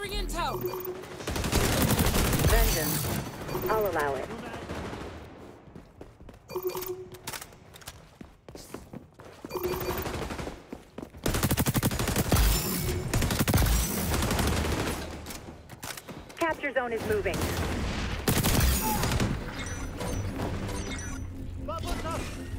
Gathering intel. Vengeance. I'll allow it. Capture zone is moving. Bubbles up!